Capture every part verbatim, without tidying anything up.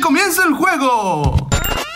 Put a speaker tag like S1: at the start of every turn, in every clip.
S1: comience el juego.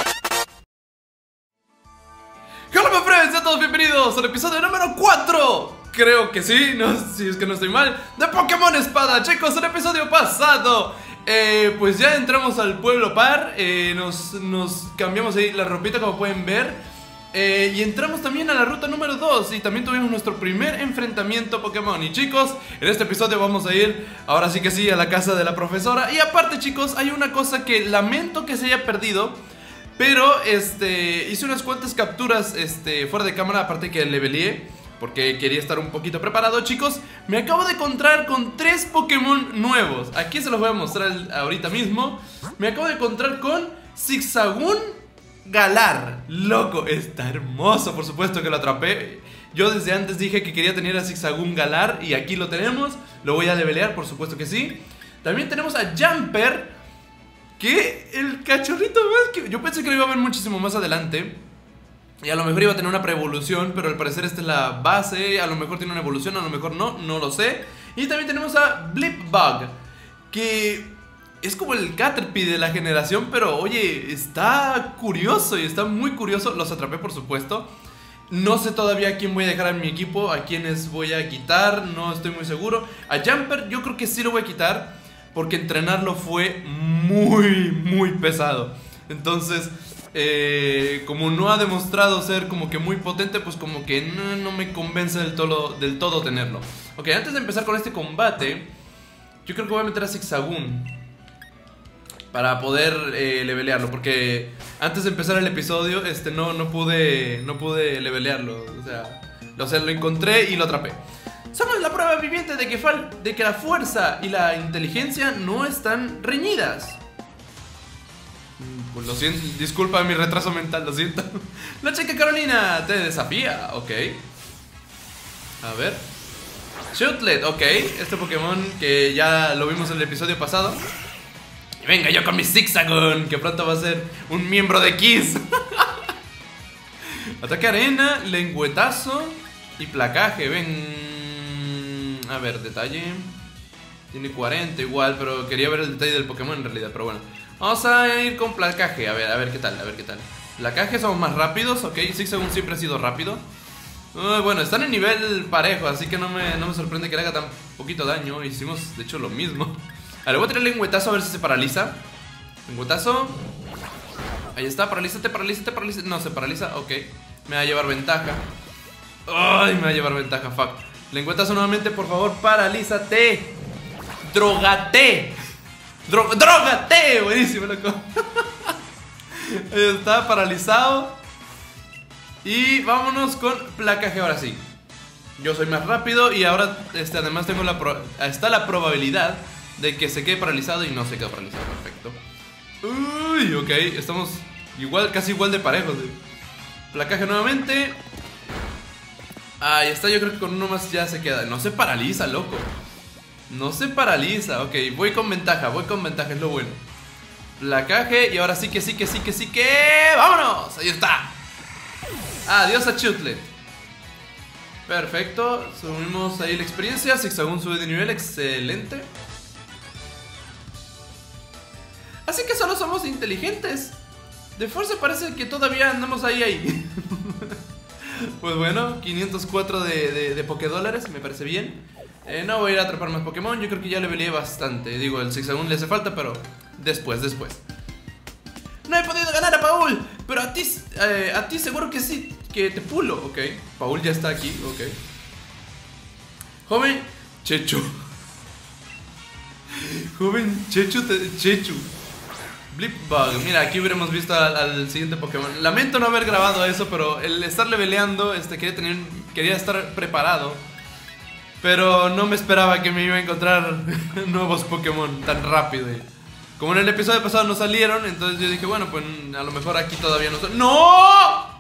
S1: Hola my friends, sean todos bienvenidos al episodio número cuatro. Creo que sí, no, si es que no estoy mal, de Pokémon Espada. Chicos, el episodio pasado eh, pues ya entramos al pueblo par, eh, nos, nos cambiamos ahí la ropita como pueden ver, eh, y entramos también a la ruta número dos. Y también tuvimos nuestro primer enfrentamiento Pokémon. Y chicos, en este episodio vamos a ir, ahora sí que sí, a la casa de la profesora. Y aparte chicos, hay una cosa que lamento que se haya perdido, pero este, hice unas cuantas capturas este, fuera de cámara, aparte que leveleé, porque quería estar un poquito preparado. Chicos, me acabo de encontrar con tres Pokémon nuevos. Aquí se los voy a mostrar ahorita mismo. Me acabo de encontrar con Zigzagoon Galar. Loco, está hermoso, por supuesto que lo atrapé. Yo desde antes dije que quería tener a Zigzagoon Galar y aquí lo tenemos. Lo voy a levelear, por supuesto que sí. También tenemos a Jumper, que el cachorrito más que... Yo pensé que lo iba a ver muchísimo más adelante y a lo mejor iba a tener una pre-evolución, pero al parecer esta es la base. A lo mejor tiene una evolución, a lo mejor no, no lo sé. Y también tenemos a Blipbug, que es como el Caterpie de la generación, pero oye, está curioso y está muy curioso. Los atrapé, por supuesto. No sé todavía a quién voy a dejar en mi equipo, a quiénes voy a quitar, no estoy muy seguro. A Jumper yo creo que sí lo voy a quitar, porque entrenarlo fue muy, muy pesado. Entonces, eh, como no ha demostrado ser como que muy potente, pues como que no, no me convence del todo, del todo tenerlo. Ok, antes de empezar con este combate, yo creo que voy a meter a Zigzagoon para poder eh, levelearlo, porque antes de empezar el episodio este, no, no, pude, no pude levelearlo. O sea, o sea, lo encontré y lo atrapé. Somos la prueba viviente de que, fal de que la fuerza y la inteligencia no están reñidas. Pues lo siento, disculpa mi retraso mental, lo siento. La chica Carolina te desafía, ok. A ver. Shootlet, ok. Este Pokémon que ya lo vimos en el episodio pasado. Y venga yo con mi Zigzagoon, que pronto va a ser un miembro de Kiss. Ataque arena, lengüetazo y placaje, ven. A ver, detalle. Tiene cuarenta igual, pero quería ver el detalle del Pokémon en realidad, pero bueno. Vamos a ir con placaje, a ver, a ver qué tal, a ver qué tal. Placaje somos más rápidos, ok. Zigzagoon siempre ha sido rápido. uh, Bueno, están en nivel parejo, así que no me, no me sorprende que le haga tan poquito daño. Hicimos, de hecho, lo mismo. A ver, voy a tirar lengüetazo a ver si se paraliza. Lengüetazo. Ahí está, paralízate, paralízate, paralízate. No, se paraliza, ok. Me va a llevar ventaja. Ay, me va a llevar ventaja, fuck. Lengüetazo nuevamente, por favor, paralízate. Drogate. Dro Drogate, buenísimo, loco. Ahí está, paralizado. Y vámonos con placaje ahora sí. Yo soy más rápido y ahora este, además tengo la pro está la probabilidad de que se quede paralizado y no se quede paralizado, perfecto. Uy, ok, estamos igual, casi igual de parejos. Placaje nuevamente. Ahí está, yo creo que con uno más ya se queda. No se paraliza, loco. No se paraliza, ok, voy con ventaja, voy con ventaja, es lo bueno. Placaje, y ahora sí que sí que sí que sí que... ¡vámonos! Ahí está. Adiós a Shootlet. Perfecto, subimos ahí la experiencia. Zigzagoon sube de nivel, excelente. Así que solo somos inteligentes. De fuerza parece que todavía andamos ahí ahí. Pues bueno, quinientos cuatro de, de, de Pokédólares, me parece bien. eh, No voy a ir a atrapar más Pokémon, yo creo que ya le peleé bastante. Digo, el Zigzagoon le hace falta, pero después, después. No he podido ganar a Paul, pero a ti, eh, a ti seguro que sí, que te pulo, ok. Paul ya está aquí, ok. Joven Chechu. Joven Chechu, te, Chechu. Blipbug, mira, aquí hubiéramos visto al, al siguiente Pokémon. Lamento no haber grabado eso, pero el estar leveleando, este, quería, tener, quería estar preparado. Pero no me esperaba que me iba a encontrar nuevos Pokémon tan rápido. Como en el episodio pasado no salieron, entonces yo dije, bueno, pues a lo mejor aquí todavía no salen. ¡No!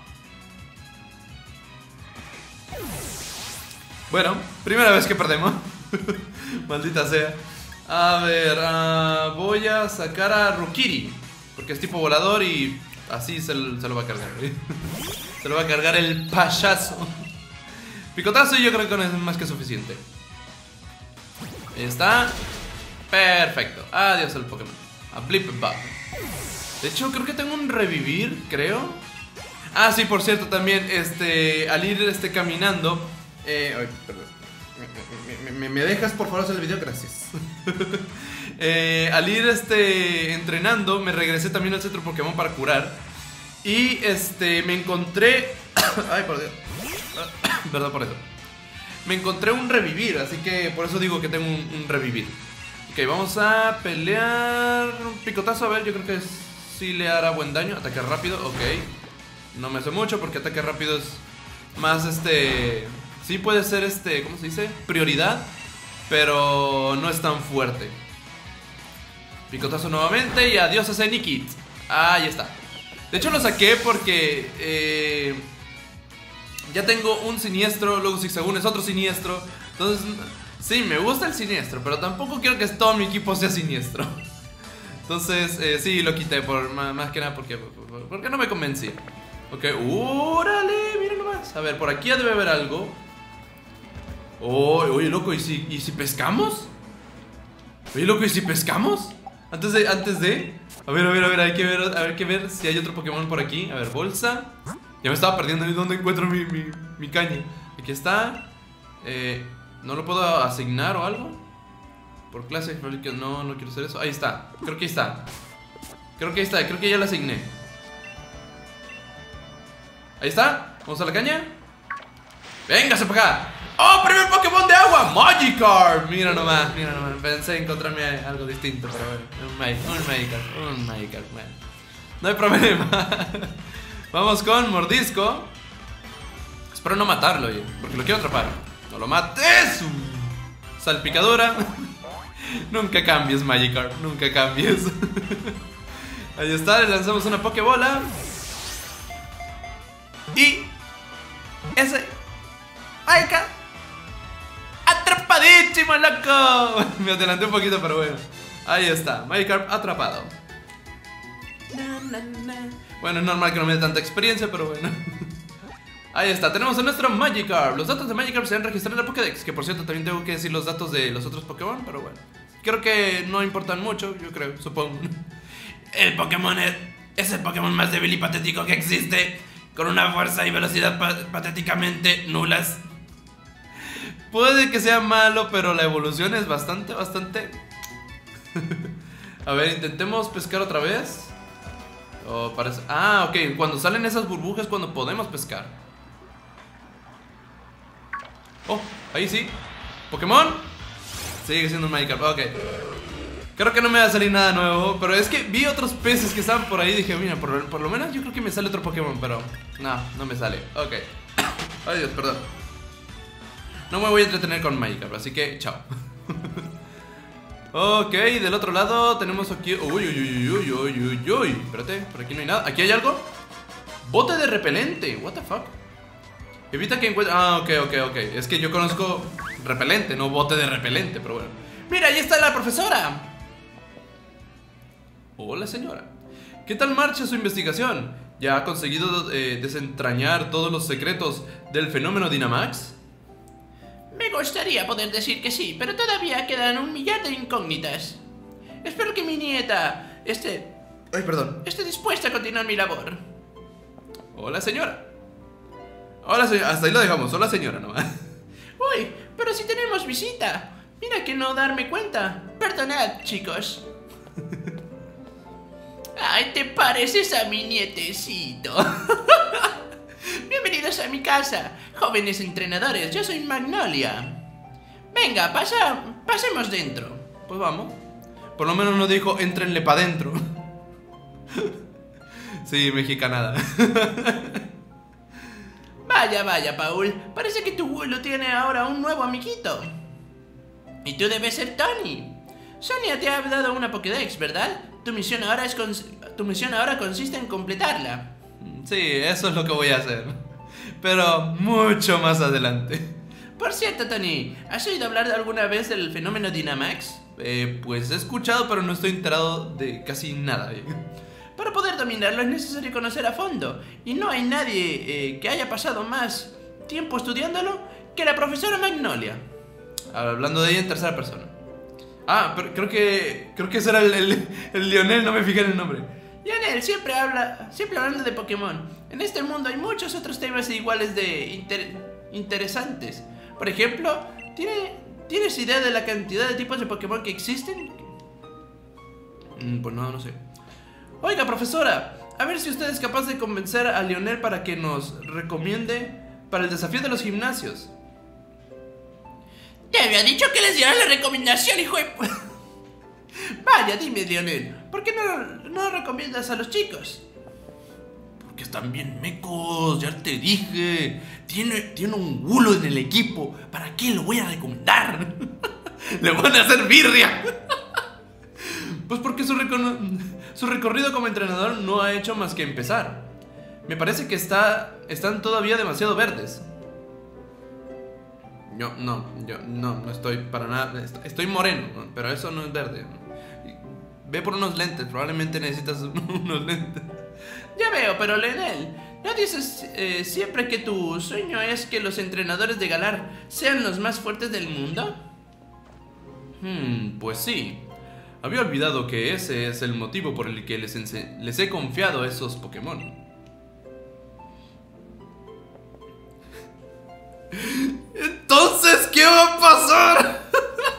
S1: Bueno, primera vez que perdemos. Maldita sea. A ver, uh, voy a sacar a Rukiri, porque es tipo volador y así se, se lo va a cargar, ¿eh? Se lo va a cargar el payaso. Picotazo y yo creo que no es más que suficiente. Ahí está. Perfecto, adiós el Pokémon. A Blipbug. De hecho, creo que tengo un revivir, creo. Ah, sí, por cierto, también, este, al ir este, caminando eh, ay, perdón. Me, me, me, me dejas por favor hacer el video, gracias. eh, Al ir este, entrenando, me regresé también al centro Pokémon para curar. Y este, me encontré ay, por Dios. Perdón por eso. Me encontré un revivir, así que por eso digo que tengo un, un revivir. Ok, vamos a pelear un picotazo, a ver, yo creo que sí le hará buen daño. Ataque rápido, ok. No me hace mucho porque ataque rápido es más este... Sí puede ser este, ¿cómo se dice? Prioridad, pero no es tan fuerte. Picotazo nuevamente y adiós a ese Nikit. Ahí está. De hecho lo saqué porque eh, ya tengo un siniestro, luego Zigzagoon es otro siniestro. Entonces, sí, me gusta el siniestro, pero tampoco quiero que todo mi equipo sea siniestro. Entonces, eh, sí, lo quité por más, más que nada porque, porque no me convencía. Ok, órale, mira nomás. A ver, por aquí debe haber algo. Oh, oye, loco, ¿y si, ¿y si pescamos? Oye, loco, ¿y si pescamos? Antes de, antes de... A ver, a ver, a ver, hay que ver, a ver, que ver si hay otro Pokémon por aquí. A ver, bolsa. Ya me estaba perdiendo, ¿dónde encuentro mi, mi, mi caña? Aquí está. Eh, ¿no lo puedo asignar o algo? Por clase, no, no quiero hacer eso. Ahí está, creo que ahí está. Creo que ahí está, creo que ya la asigné. Ahí está, vamos a la caña. Véngase para acá. ¡Oh, primer Pokémon de agua! ¡Magikarp! Mira nomás, mira nomás. Pensé encontrarme algo distinto, pero bueno. Un, Mag un Magikarp, un Magikarp, man. No hay problema. Vamos con Mordisco. Espero no matarlo, oye, porque lo quiero atrapar. ¡No lo mates! Salpicadura. Nunca cambies, Magikarp, nunca cambies. Ahí está, le lanzamos una Pokébola. Y... ese... Magikarp atrapadísimo, loco. Me adelanté un poquito, pero bueno. Ahí está, Magikarp atrapado. Bueno, es normal que no me dé tanta experiencia, pero bueno. Ahí está, tenemos a nuestro Magikarp. Los datos de Magikarp se han registrado en la Pokédex. Que por cierto, también tengo que decir los datos de los otros Pokémon, pero bueno. Creo que no importan mucho, yo creo, supongo. El Pokémon es, es el Pokémon más débil y patético que existe, con una fuerza y velocidad pa patéticamente nulas. Puede que sea malo, pero la evolución es bastante, bastante... A ver, intentemos pescar otra vez. Oh, parece... Ah, ok, cuando salen esas burbujas cuando podemos pescar. Oh, ahí sí. Pokémon. Sigue siendo un Magikarp, ok. Creo que no me va a salir nada nuevo, pero es que vi otros peces que estaban por ahí y dije, mira, por, por lo menos yo creo que me sale otro Pokémon, pero no, no me sale, ok. Ay Dios, perdón. No me voy a entretener con Magikarp, así que chao. Ok, del otro lado tenemos aquí... Uy, uy, uy, uy, uy, uy, uy. Espérate, por aquí no hay nada. ¿Aquí hay algo? Bote de repelente, what the fuck. Evita que encuentre... Ah, ok, ok, ok. Es que yo conozco repelente, no bote de repelente, pero bueno. Mira, ahí está la profesora. Hola, señora. ¿Qué tal marcha su investigación? ¿Ya ha conseguido eh, desentrañar todos los secretos del fenómeno Dynamax?
S2: Me gustaría poder decir que sí, pero todavía quedan un millar de incógnitas. Espero que mi nieta esté...
S1: Ay, perdón.
S2: esté dispuesta a continuar mi labor.
S1: Hola, señora. Hola, señora. Hasta ahí lo dejamos. Hola, señora, nomás.
S2: Uy, pero si tenemos visita. Mira que no darme cuenta. Perdonad, chicos. Ay, te pareces a mi nietecito. Bienvenidos a mi casa, jóvenes entrenadores. Yo soy Magnolia. Venga, pasa, pasemos dentro.
S1: Pues vamos. Por lo menos no dijo, éntrenle pa' dentro. Sí, mexicanada.
S2: Vaya, vaya, Paul. Parece que tu abuelo tiene ahora un nuevo amiguito. Y tú debes ser Tony. Sonia te ha dado una Pokédex, ¿verdad? Tu misión ahora es tu misión ahora consiste en completarla.
S1: Sí, eso es lo que voy a hacer. Pero mucho más adelante.
S2: Por cierto, Tony, ¿has oído hablar alguna vez del fenómeno Dynamax?
S1: Eh, pues he escuchado, pero no estoy enterado de casi nada.
S2: Para poder dominarlo es necesario conocer a fondo. Y no hay nadie eh, que haya pasado más tiempo estudiándolo que la profesora Magnolia.
S1: Hablando de ella en tercera persona. Ah, pero creo que... Creo que ese era el, el, el Lionel, no me fijé en el nombre.
S2: Lionel siempre habla, siempre hablando de Pokémon. En este mundo hay muchos otros temas iguales de inter, interesantes. Por ejemplo, ¿tiene, ¿tienes idea de la cantidad de tipos de Pokémon que existen?
S1: Mm, pues no, no sé.
S2: Oiga, profesora, a ver si usted es capaz de convencer a Lionel para que nos recomiende para el desafío de los gimnasios.
S3: Te había dicho que les diera la recomendación, hijo de...
S2: Vaya, dime, Lionel, ¿por qué no, no recomiendas a los chicos?
S1: Porque están bien mecos, ya te dije. Tiene, tiene un gulo en el equipo. ¿Para qué lo voy a recomendar? Le van a hacer birria. Pues porque su, su recorrido como entrenador no ha hecho más que empezar. Me parece que está, están todavía demasiado verdes. Yo no, yo no, no estoy para nada. Estoy moreno, pero eso no es verde. Ve por unos lentes, probablemente necesitas unos lentes.
S2: Ya veo, pero Lionel, ¿no dices eh, siempre que tu sueño es que los entrenadores de Galar sean los más fuertes del mundo?
S1: Hmm, pues sí. Había olvidado que ese es el motivo por el que les, les he confiado a esos Pokémon. Entonces, ¿qué va a pasar?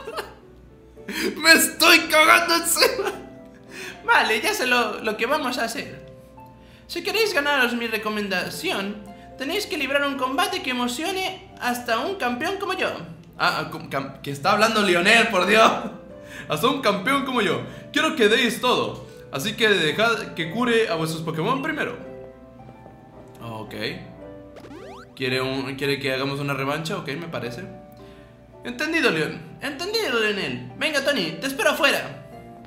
S1: Me estoy cagando encima.
S2: Vale, ya sé lo, lo que vamos a hacer. Si queréis ganaros mi recomendación, tenéis que librar un combate que emocione hasta un campeón como yo.
S1: Ah, que está hablando Lionel, por Dios. Hasta un campeón como yo. Quiero que deis todo. Así que dejad que cure a vuestros Pokémon primero. Ok. ¿Quiere, un, ¿Quiere que hagamos una revancha? Ok, me parece. Entendido, Leon.
S2: Entendido, Lionel. Venga, Tony, te espero afuera.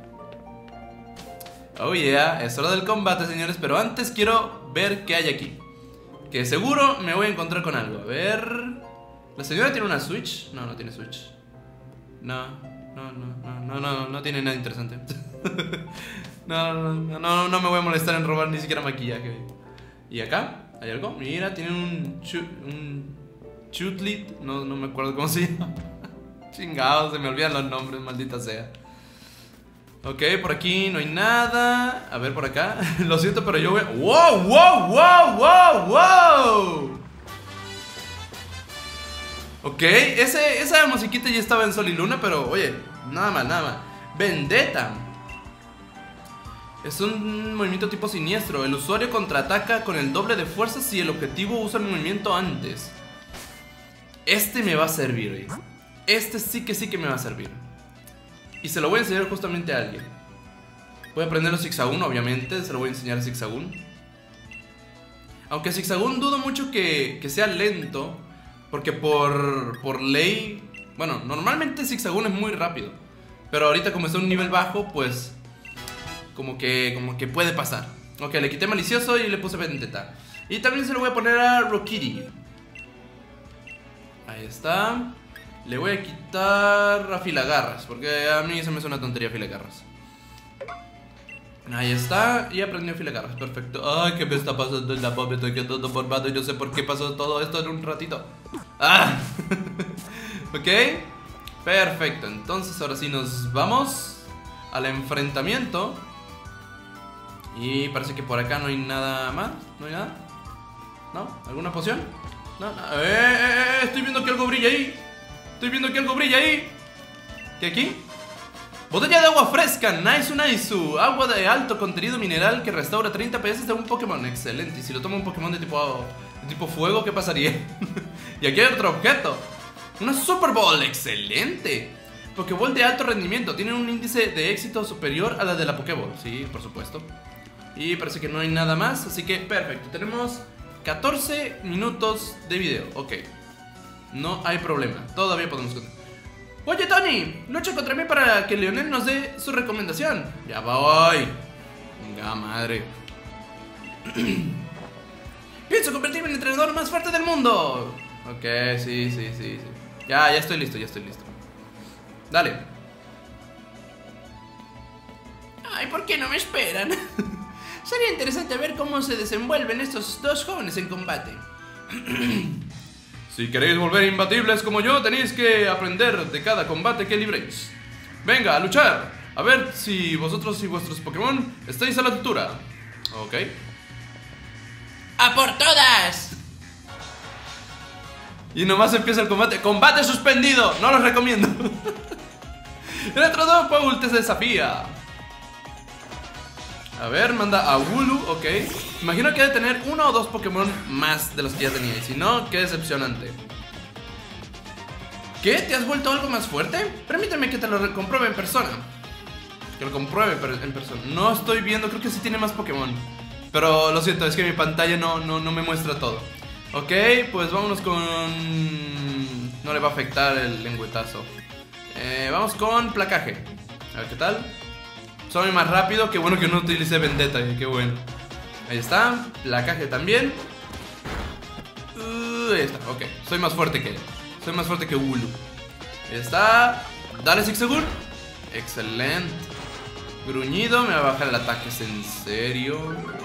S1: Oh yeah, es hora del combate, señores. Pero antes quiero ver qué hay aquí. Que seguro me voy a encontrar con algo. A ver... ¿La señora tiene una Switch? No, no tiene Switch. No, no, no, no, no, no, no tiene nada interesante. No, no, no, no, no me voy a molestar en robar ni siquiera maquillaje. ¿Y acá? ¿Hay algo? Mira, tiene un... un Chutlit, no, no me acuerdo cómo se llama. Chingados, se me olvidan los nombres, maldita sea. Ok, por aquí no hay nada. A ver, por acá. Lo siento, pero yo voy a... ¡Wow, wow, wow, wow, wow! Ok, ese, esa musiquita ya estaba en Sol y Luna, pero oye, nada mal, nada mal. Vendetta. Es un movimiento tipo siniestro. El usuario contraataca con el doble de fuerza si el objetivo usa el movimiento antes. Este me va a servir, ¿eh? Este sí que sí que me va a servir. Y se lo voy a enseñar justamente a alguien. Voy a aprenderlo Zigzagoon, obviamente. Se lo voy a enseñar a Zigzagoon. Aunque Zigzagoon dudo mucho que, que sea lento, porque por, por ley... Bueno, normalmente Zigzagoon es muy rápido, pero ahorita como está en un nivel bajo, pues... Como que, como que puede pasar. Ok, le quité Malicioso y le puse Vendetta. Y también se lo voy a poner a Rokiri. Ahí está. Le voy a quitar a Filagarras, porque a mí se me hace una tontería Filagarras. Ahí está, y aprendió Filagarras, perfecto. Ay, ¿qué me está pasando en la bomba? Estoy quedando formado y no sé por qué pasó todo esto en un ratito. Ah. Ok, perfecto, entonces ahora sí nos vamos al enfrentamiento. Y parece que por acá no hay nada más. ¿No hay nada? ¿No? ¿Alguna poción? No, no. ¡Eh, eh, eh! Estoy viendo que algo brilla ahí. Estoy viendo que algo brilla ahí. ¿Qué aquí? Botella de agua fresca, Nice Naisu. Agua de alto contenido mineral que restaura treinta P S de un Pokémon. Excelente. Y si lo toma un Pokémon de tipo, de tipo fuego, ¿qué pasaría? Y aquí hay otro objeto. Una Super Ball. Excelente. Pokéball de alto rendimiento. Tiene un índice de éxito superior a la de la Pokéball. Sí, por supuesto. Y parece que no hay nada más. Así que perfecto. Tenemos catorce minutos de video. Ok. No hay problema. Todavía podemos continuar. Oye, Tony, lucha contra mí para que Lionel nos dé su recomendación. Ya voy. Venga, madre. Pienso convertirme en el entrenador más fuerte del mundo. Ok, sí, sí, sí, sí. Ya, ya estoy listo, ya estoy listo. Dale.
S2: Ay, ¿por qué no me esperan? Sería interesante ver cómo se desenvuelven estos dos jóvenes en combate.
S1: Si queréis volver imbatibles como yo, tenéis que aprender de cada combate que libréis. Venga, a luchar. A ver si vosotros y vuestros Pokémon estáis a la altura. Ok.
S3: ¡A por todas!
S1: Y nomás empieza el combate. ¡Combate suspendido! No lo recomiendo. El otro dos, Paul te desafía. A ver, manda a Wooloo, ok. Imagino que debe tener uno o dos Pokémon más de los que ya tenía. Y si no, qué decepcionante. ¿Qué? ¿Te has vuelto algo más fuerte? Permíteme que te lo compruebe en persona. Que lo compruebe en persona. No estoy viendo, creo que sí tiene más Pokémon. Pero lo siento, es que mi pantalla no, no, no me muestra todo. Ok, pues vámonos con... No le va a afectar el lengüetazo. eh, Vamos con placaje. A ver qué tal. Soy más rápido, qué bueno que no utilicé Vendetta, qué bueno. Ahí está, placaje también. uh, Ahí está, ok, soy más fuerte que él. Soy más fuerte que Wooloo. Ahí está. Dale, Zigzagoon. Excelente. Gruñido, me va a bajar el ataque, ¿es en serio?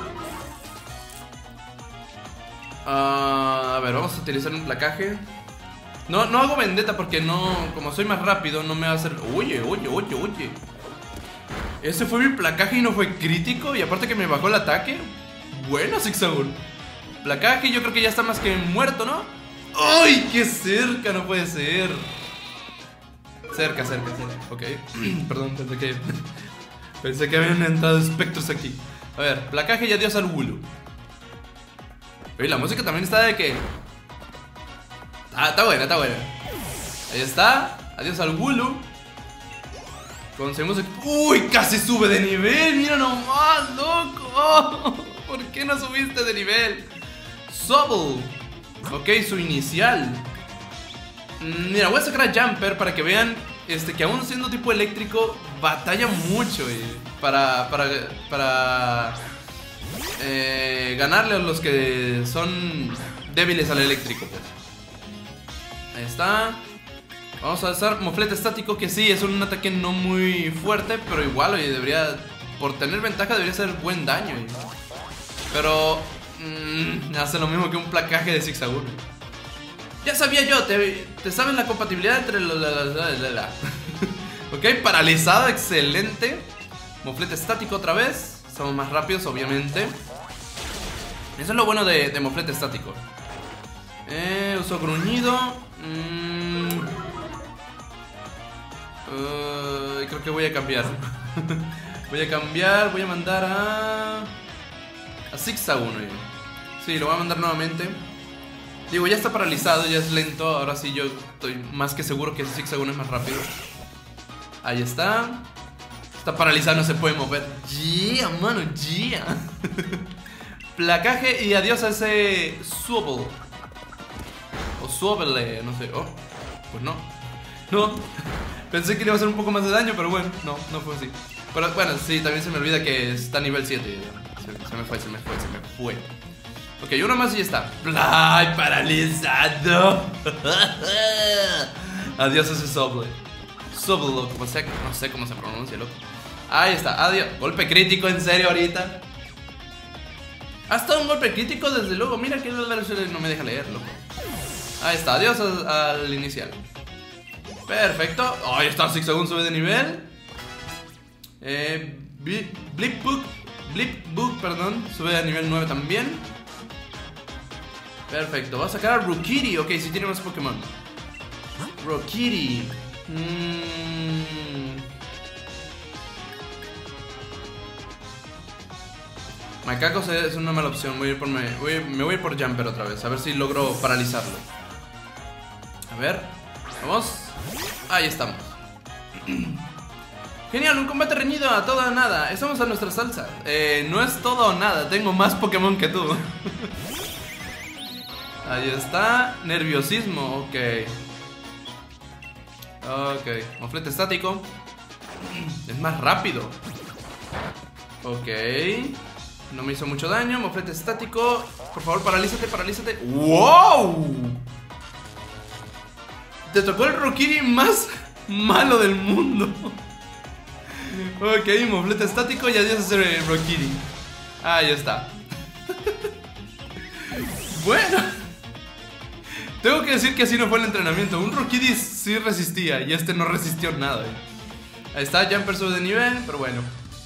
S1: Uh, a ver, vamos a utilizar un placaje. No, no hago Vendetta porque no... Como soy más rápido, no me va a hacer... Oye, oye, oye, oye. Ese fue mi placaje y no fue crítico. Y aparte que me bajó el ataque. Bueno, Zigzagoon. Placaje, yo creo que ya está más que muerto, ¿no? ¡Ay, qué cerca! No puede ser. Cerca, cerca, cerca. Ok. Perdón, pensé que... Pensé que habían entrado espectros aquí. A ver, placaje y adiós al Wooloo. Oye, la música también está de que... Ah, está buena, está buena. Ahí está. Adiós al Wooloo. Conseguimos... ¡Uy! Casi sube de nivel. Mira nomás, loco. Oh, ¿por qué no subiste de nivel? Sobble. Ok, su inicial. Mira, voy a sacar a Jumper para que vean este, que aún siendo tipo eléctrico batalla mucho eh, para, para, para eh, ganarle a los que son débiles al eléctrico, pues. Ahí está. Vamos a usar Moflete estático, que sí, es un ataque no muy fuerte, pero igual, oye, debería... Por tener ventaja debería hacer buen daño, oye. Pero... Mmm, hace lo mismo que un placaje de Zigzagoon. Ya sabía yo, te, te sabes la compatibilidad entre la, la, la, la, la. Ok, paralizado, excelente. Moflete estático otra vez. Somos más rápidos, obviamente. Eso es lo bueno de, de Moflete estático. Eh, uso gruñido. Mm. Uh, creo que voy a cambiar. Voy a cambiar, voy a mandar a... A Zigzagoon, oye. Sí, lo voy a mandar nuevamente. Digo, ya está paralizado, ya es lento. Ahora sí yo estoy más que seguro que Zigzagoon es más rápido. Ahí está. Está paralizado, no se puede mover. Yeah, mano, yeah. Placaje y adiós a ese Sobble. O Sobble, no sé. Oh, pues no. No. Pensé que le iba a hacer un poco más de daño, pero bueno, no, no fue así. Pero bueno, sí, también se me olvida que está a nivel siete. Se, se me fue, se me fue, se me fue. Ok, uno más y ya está. ¡Ay, paralizado! Adiós a ese Sobble. Sobble, como sea, no sé cómo se pronuncia, loco. Ahí está, adiós. Golpe crítico, en serio, ahorita. Hasta un golpe crítico, desde luego. Mira que no me deja leer, loco. Ahí está, adiós al, al inicial. Perfecto. Ahí está, Zigzagoon sube de nivel. Eh, Blip Book, Blip Book, perdón, sube a nivel nueve también. Perfecto, va a sacar a Rookidee. Ok, si tiene más Pokémon. Rookidee. mm. Macacos es una mala opción. Voy a ir por, me, voy, me voy a ir por Jumper otra vez. A ver si logro paralizarlo. A ver, vamos. Ahí estamos. Genial, un combate reñido a todo o nada. Estamos a nuestra salsa. Eh, no es todo o nada, tengo más Pokémon que tú. Ahí está. Nerviosismo, ok. Ok, Moflete estático. Es más rápido. Ok. No me hizo mucho daño, Moflete estático. Por favor, paralízate, paralízate. ¡Wow! Te tocó el Rookidee más malo del mundo. Ok, Moflete estático y adiós a ese Rookidee. Ahí está. Bueno, tengo que decir que así no fue el entrenamiento. Un Rookidee sí resistía y este no resistió nada, eh. Ahí está, Jumper sube de nivel, pero bueno.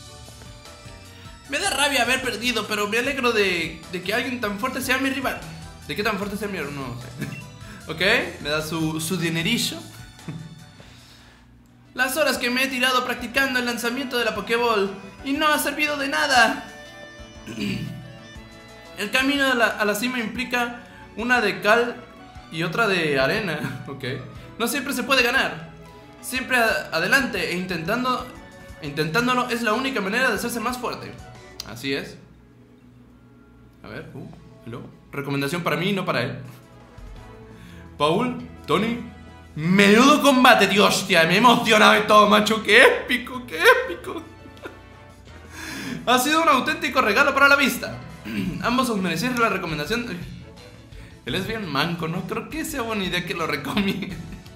S2: Me da rabia haber perdido, pero me alegro de, de que alguien tan fuerte sea mi rival.
S1: ¿De qué tan fuerte sea mi rival? No sé. Ok, me da su, su dinerillo.
S2: Las horas que me he tirado practicando el lanzamiento de la Pokéball y no ha servido de nada.
S1: El camino a la, a la cima implica una de cal y otra de arena. Ok. No siempre se puede ganar. Siempre a, adelante e intentando, intentándolo es la única manera de hacerse más fuerte. Así es. A ver, uh, hello. Recomendación para mí, no para él. Paul, Tony. Menudo combate, tío, hostia, me he emocionado y todo, macho. Qué épico, qué épico. Ha sido un auténtico regalo para la vista. Ambos os merecéis la recomendación. Él es bien manco, no creo que sea buena idea que lo recomiende.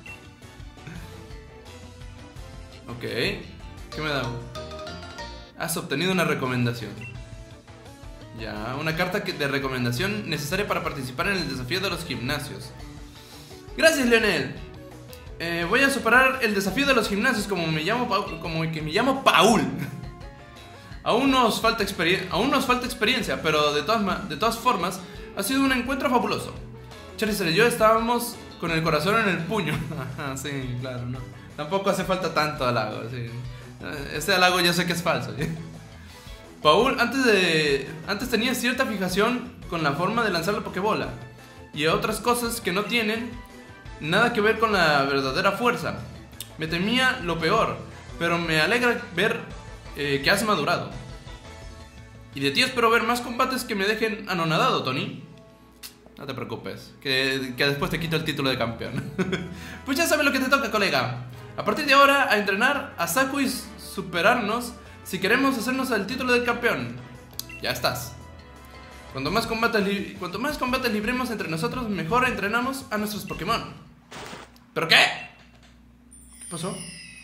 S1: Ok, ¿qué me da? Has obtenido una recomendación. Ya, una carta de recomendación necesaria para participar en el desafío de los gimnasios. Gracias, Leonel. Eh, voy a superar el desafío de los gimnasios como me llamo Paul, como que me llamo Paul. Aún nos falta experiencia, aún nos falta experiencia, pero de todas de todas formas ha sido un encuentro fabuloso. Charizard y yo estábamos con el corazón en el puño. Sí, claro, no. Tampoco hace falta tanto halago, sí. Este halago yo sé que es falso, ¿sí? Paul antes de antes tenía cierta fijación con la forma de lanzar la Pokébola y otras cosas que no tienen nada que ver con la verdadera fuerza. Me temía lo peor, pero me alegra ver eh, que has madurado. Y de ti espero ver más combates que me dejen anonadado, Tony. No te preocupes, que, que después te quito el título de campeón. Pues ya sabes lo que te toca, colega. A partir de ahora, a entrenar a Saku y superarnos si queremos hacernos el título de campeón. Ya estás. Cuanto más combates, cuanto más combates libremos entre nosotros, mejor entrenamos a nuestros Pokémon. ¿Pero qué? ¿Qué pasó?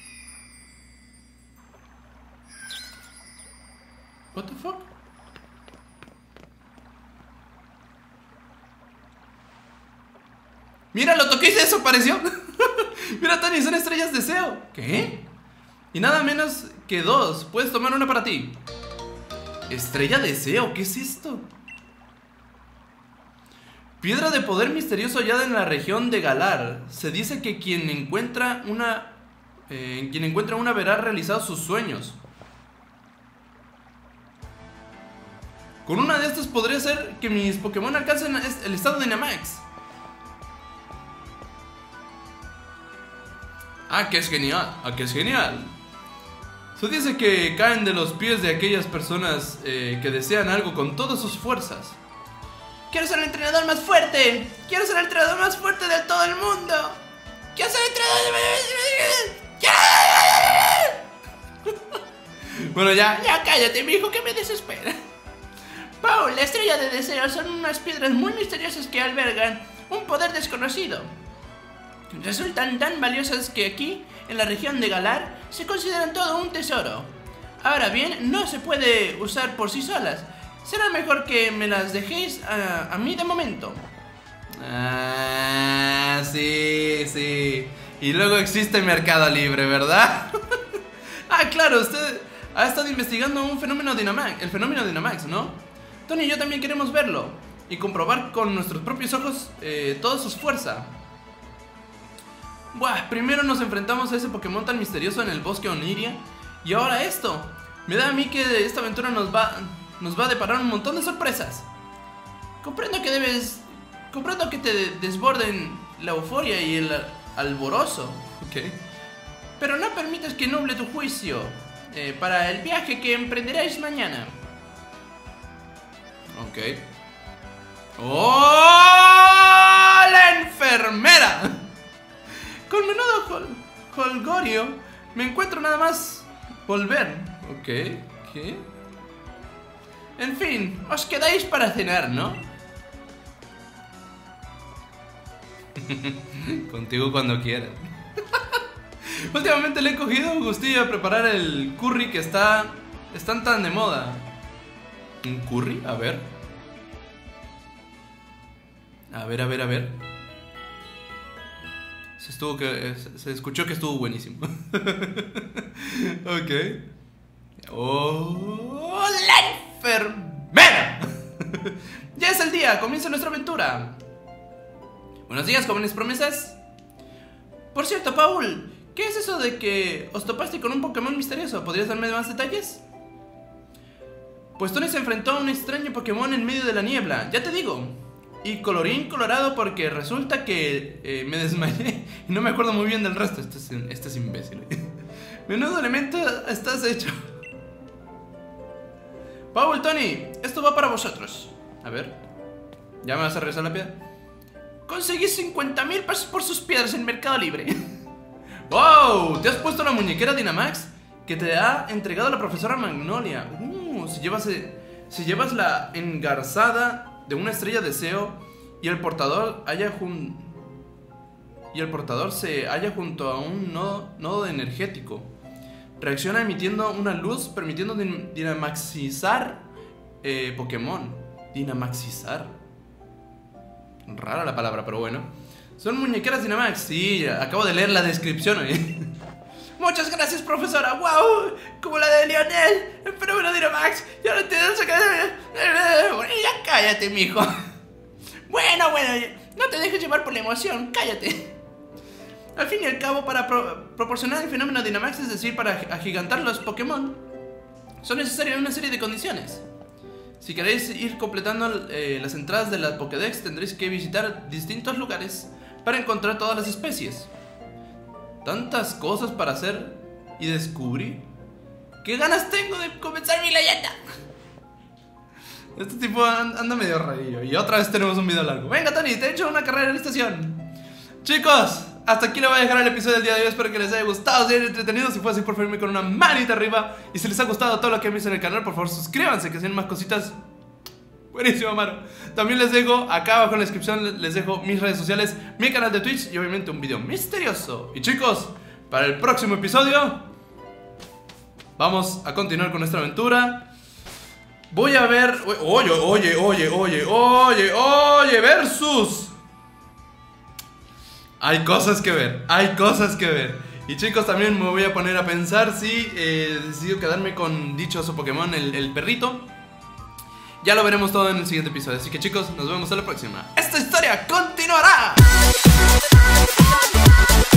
S1: What the fuck? Mira, lo toqué y se desapareció. Mira, Tony, son estrellas de deseo. ¿Qué? Y nada menos que dos. Puedes tomar una para ti. Estrella de deseo, ¿qué es esto? Piedra de poder misterioso hallada en la región de Galar. Se dice que quien encuentra una eh, quien encuentra una verá realizados sus sueños. Con una de estas podría ser que mis Pokémon alcancen el estado de Dynamax. Ah, que es genial, ah, que es genial. Se dice que caen de los pies de aquellas personas eh, que desean algo con todas sus fuerzas.
S2: Quiero ser el entrenador más fuerte. Quiero ser el entrenador más fuerte de todo el mundo. Quiero ser el entrenador.
S1: Bueno, ya,
S2: Ya cállate, mijo, que me desespera. Paul, la estrella de deseo son unas piedras muy misteriosas que albergan un poder desconocido. Resultan tan valiosas que aquí, en la región de Galar, se consideran todo un tesoro. Ahora bien, no se puede usar por sí solas. Será mejor que me las dejéis a, a mí de momento.
S1: Ah, sí, sí. Y luego existe Mercado Libre, ¿verdad? Ah, claro, usted ha estado investigando un fenómeno Dynamax, el fenómeno Dynamax, ¿no? Tony y yo también queremos verlo y comprobar con nuestros propios ojos eh, toda su fuerza. Buah, primero nos enfrentamos a ese Pokémon tan misterioso en el bosque Oniria y ahora esto. Me da a mí que esta aventura nos va, nos va a deparar un montón de sorpresas. Comprendo que debes... Comprendo que te desborden la euforia y el alborozo. Ok. Pero no permitas que nuble tu juicio eh, para el viaje que emprenderéis mañana. Ok. ¡Oh! ¡La enfermera! Con menudo hol holgorio me encuentro nada más volver. Ok, ¿qué? En fin, os quedáis para cenar, ¿no? Contigo cuando quieras. Últimamente le he cogido un gustillo a preparar el curry que está... están tan de moda. ¿Un curry? A ver. A ver, a ver, a ver. se, estuvo que, se, se escuchó que estuvo buenísimo. Ok. ¡Oh, la enfermera! Ya es el día, comienza nuestra aventura. Buenos días, jóvenes promesas. Por cierto, Paul, ¿qué es eso de que os topaste con un Pokémon misterioso? ¿Podrías darme más detalles? Pues Tony se enfrentó a un extraño Pokémon en medio de la niebla, ya te digo. Y colorín colorado porque resulta que eh, me desmayé y no me acuerdo muy bien del resto. Este es, este es imbécil. Menudo elemento estás hecho. Paul, Tony, esto va para vosotros. A ver, ¿ya me vas a regresar la piedra? Conseguí cincuenta mil pesos por sus piedras en Mercado Libre. ¡Wow! ¿Te has puesto la muñequera Dynamax que te ha entregado la profesora Magnolia? Uh, si llevas, si llevas la engarzada de una estrella deseo y el portador haya jun... y el portador se halla junto a un nodo, nodo energético, reacciona emitiendo una luz permitiendo din dinamaxizar eh, Pokémon. Dinamaxizar. Rara la palabra, pero bueno. Son muñequeras Dynamax. Sí, acabo de leer la descripción, ¿eh? Muchas gracias, profesora. ¡Wow! Como la de Lionel, el fenómeno Dynamax. Ya no entiendo. Ya cállate, mijo. Bueno, bueno, no te dejes llevar por la emoción. Cállate. Al fin y al cabo, para pro proporcionar el fenómeno Dynamax, es decir, para agigantar los Pokémon, son necesarias una serie de condiciones. Si queréis ir completando eh, las entradas de la Pokédex, tendréis que visitar distintos lugares para encontrar todas las especies. Tantas cosas para hacer y descubrir. ¡Qué ganas tengo de comenzar mi leyenda! Este tipo anda medio rarillo. Y otra vez tenemos un video largo. Venga, Tony, te he hecho una carrera en la estación. Chicos, hasta aquí le voy a dejar el episodio del día de hoy. Espero que les haya gustado, si hayan entretenido. Si fue así, por favor, con una manita arriba. Y si les ha gustado todo lo que han visto en el canal, por favor, suscríbanse, que sean más cositas. Buenísimo, mano. También les dejo acá abajo en la descripción, les dejo mis redes sociales, mi canal de Twitch y obviamente un video misterioso. Y chicos, para el próximo episodio vamos a continuar con nuestra aventura. Voy a ver... Oye, oye, oye, oye, oye, oye, versus... Hay cosas que ver, hay cosas que ver. Y chicos, también me voy a poner a pensar si eh, decido quedarme con dichoso Pokémon, el, el perrito. Ya lo veremos todo en el siguiente episodio. Así que chicos, nos vemos en la próxima. ¡Esta historia continuará!